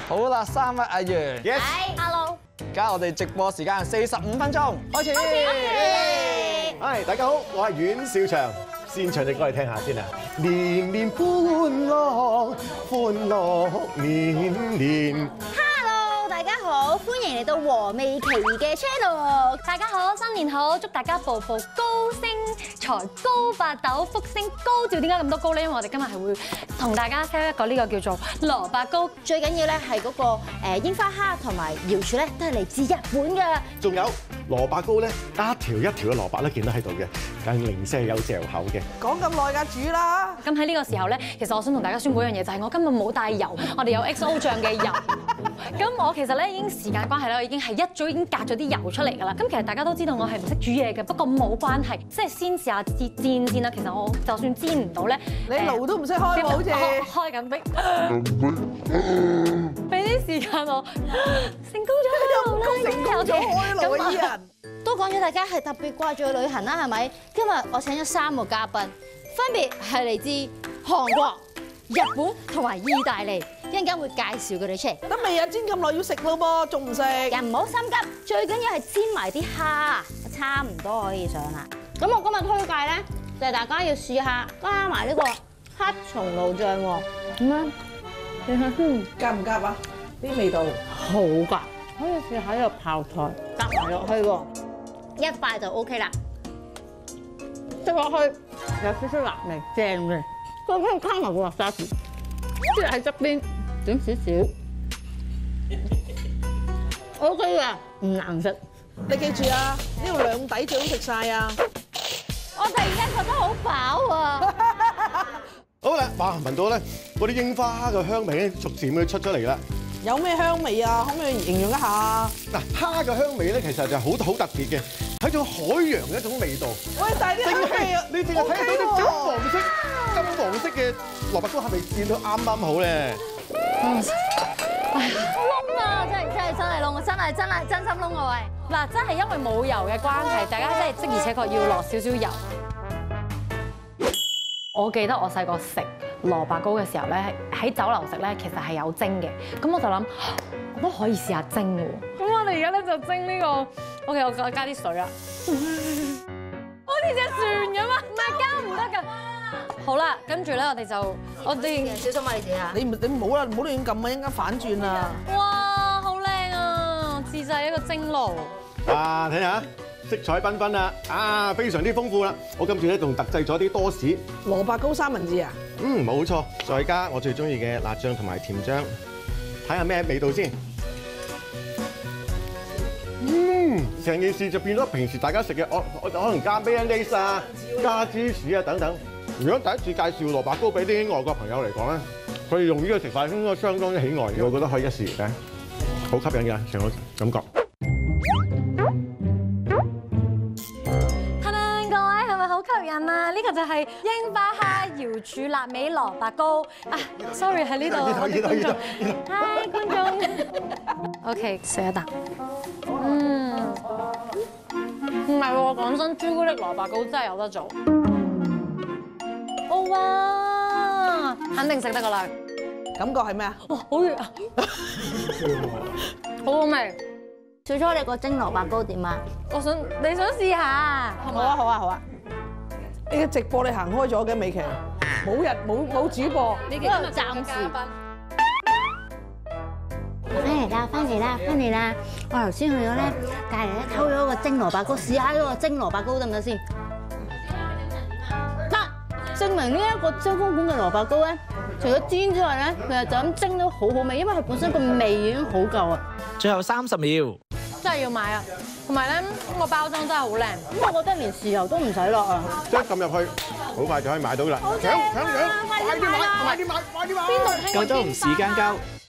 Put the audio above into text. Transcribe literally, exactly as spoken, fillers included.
好啦，三位藝員 Yes， Hello， 而家我哋直播時間四十五分鐘，開始。 係大家好，我係阮兆祥，先唱隻歌嚟聽下先啊！年年歡樂，歡樂年年。 Hello， 大家好，歡迎嚟到和味奇嘅 channel。 大家好，新年好，祝大家步步高升，財高八斗，福星高照。點解咁多高咧？因為我哋今日係會同大家 sell 一個呢個叫做蘿蔔糕。 最緊要咧係嗰個誒櫻花蝦同埋瑤柱咧，都係嚟自日本嘅。 仲有蘿蔔糕咧，一條一條嘅蘿蔔咧見到喺度嘅，但係零舍有嚼口嘅。 講咁耐㗎，煮啦！ 咁喺呢個時候咧，其實我想同大家宣佈一樣嘢，就係我今日冇帶油，我哋有 X O 醬嘅油。咁我其實咧已經時間關係咧，我已經係一早已經隔咗啲油出嚟㗎啦。咁其實大家都知道我係唔識煮嘢嘅，不過冇關係，即係先試下煎煎先啦。其實我就算煎唔到咧， 你爐都唔識開喎，好似開緊逼，俾啲時間我成功咗啦， 成功咗開爐嘅伊人。 都講咗大家係特別掛住去旅行啦，係咪？今日我請咗三個嘉賓，分別係嚟自韓國、日本同埋意大利，一陣間會介紹佢哋出嚟。 得未啊？煎咁耐要食咯噃，仲唔食？ 人唔好心急，最緊要係煎埋啲蝦，差唔多可以上啦。咁我今日推介咧，就係大家要試下加埋呢個黑松露醬喎。咁樣，你睇先， 夾唔夾啊？啲味道好㗎，可以試下呢個泡菜夾埋落去喎，一塊就 OK 啦。食落去有少少辣味，正嘅。再加加埋個辣沙士，即係喺側邊點少少 ，OK 嘅，唔難食。 你記住啊，呢度兩底最好食晒啊！ 我突然間覺得好飽啊！ 好啦，哇！聞到咧嗰啲櫻花嘅香味咧，逐漸會出咗嚟啦。 有咩香味啊？可唔可以形容一下？ 嗱，蝦嘅香味咧，其實就係好好特別嘅，係一種海洋嘅一種味道。 喂，但係啲香味啊， 你淨係睇到啲金黃色、金黃色嘅蘿蔔糕，係咪煎到啱啱好咧？ 燶啊！真係真係真係燶，真係真係真心燶啊喂！嗱，真係因為冇油嘅關係，大家真係的而且確要落少少油。我記得我細個食蘿蔔糕嘅時候咧，喺酒樓食咧，其實係有蒸嘅。咁我就諗，我都可以試下蒸喎。咁我哋而家咧就蒸呢個 ，OK， 我加加啲水啦。好似隻船咁啊！唔係加唔得㗎。好啦，跟住咧我哋就我哋小心啊你自己啊！ 你唔你唔好啦，唔好亂撳啊，一陣間反轉啊！ 哇，好靚啊！自製一個蒸爐。 哇，睇下色彩繽紛啦，啊，非常之豐富啦！我今次咧仲特製咗啲多士， 蘿蔔糕三文治啊！ 嗯，冇錯，再加我最中意嘅辣醬同埋甜醬，睇下咩味道先。嗯，成件事就變咗平時大家食嘅，我我可能加 mayonnaise 啊，加芝士啊等等。如果第一次介紹蘿蔔糕俾啲外國朋友嚟講咧，佢哋用呢個食法應該相當之喜愛，我覺得可以一試嘅，好吸引嘅成個感覺。 好吸引啊！呢個就係櫻花蝦瑤柱臘味蘿蔔糕啊 ！Sorry 喺呢度，觀眾，Hi 觀眾 ，OK 食一啖，嗯，唔係喎，講真，朱古力蘿蔔糕真係有得做。哦哇，肯定食得噶啦， 感覺係咩啊？ 哇，好熱啊，好好味。 小初你個蒸蘿蔔糕點啊？ 我想你想試下， 好啊好啊好啊！你嘅直播你行開咗嘅美琪，冇人冇冇主播， 你今日暫時。 翻嚟啦，翻嚟啦，翻嚟啦！我頭先去咗咧，隔離咧偷咗個蒸蘿蔔糕，試下呢個蒸蘿蔔糕得唔得先？得，證明呢一個周公館嘅蘿蔔糕咧，除咗煎之外咧，其實就咁蒸都好好味，因為佢本身個味已經好夠啊！ 最後三十秒， 真係要買啊！同埋咧，個包裝真係好靚。 咁我覺得連豉油都唔使落啊！ 即係撳入去，好快就可以買到啦！搶搶搶，快啲買，快啲買，快啲買！ 邊度聽過夠鐘時間夠。